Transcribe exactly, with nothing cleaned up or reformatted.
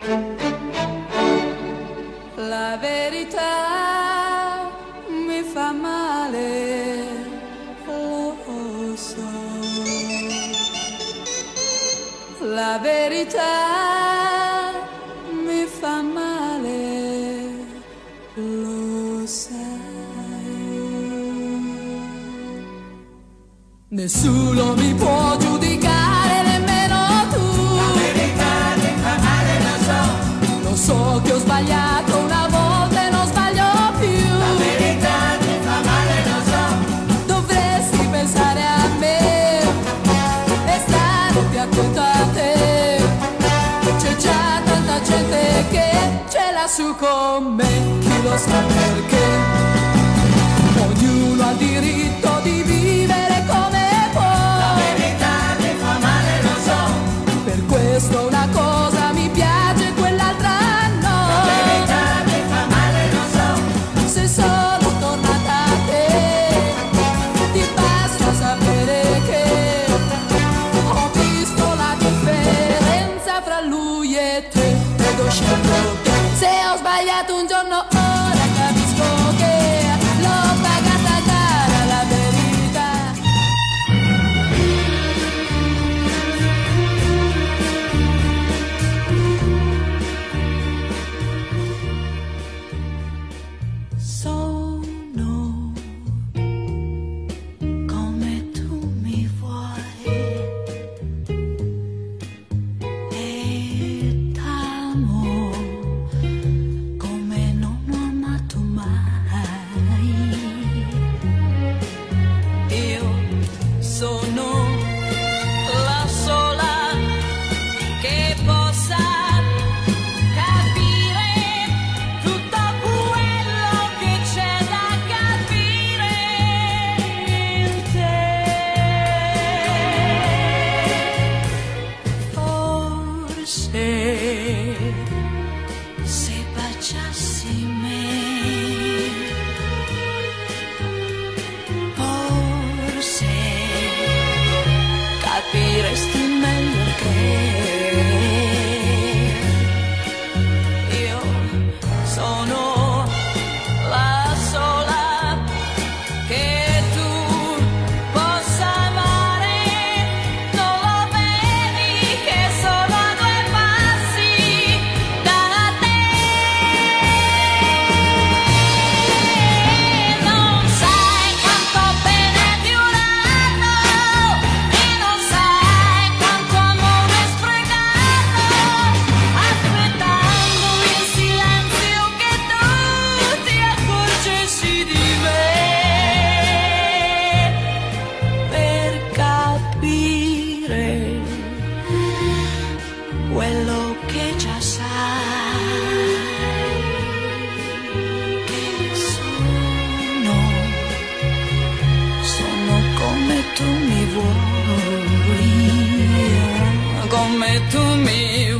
La verità mi fa male, lo so. La verità mi fa male, lo sai. Nessuno mi può giudicare, nemmeno tu. La verità mi fa male, lo so. Lo so che ho sbagliato una volta e non sbaglio più. La verità mi fa male, lo so. Dovresti pensare a me e stare più attento a te. C'è già tanta gente che ce l'ha su con me, chi lo sa perché. Ognuno ha il diritto di vivere come può. La verità mi fa male, lo so. Per questo una cosa mi piace, quell'altra no. La verità mi fa male, lo so. Se sono tornata a te, ti basta sapere che ho visto la differenza fra lui e te. Ed ho scelto te. Se ho sbagliato un giorno, ora capisco che l'ho pagata cara la verità. Sono come tu mi vuoi e t'amo come non ho amato mai. Io sono la sola che possa capire tutto quello che c'è da capire in te. Forse se baciassi me, forse capiresti meglio che io sono la sola che tu possa amare. Non lo vedi che sono a due passi da te. Non sai quanto bene di un anno e non sai quanto amore sprecato, aspettando in silenzio che tu ti accorgessi di me, per capire quello che già sai, che sono, sono come tu mi vuoi, come tu mi